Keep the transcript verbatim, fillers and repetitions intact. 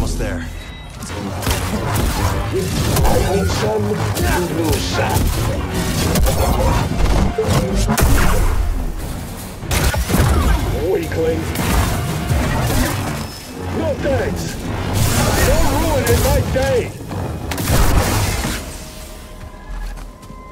almost there. I need some blue sap. Weakling. No thanks. Don't ruin my day.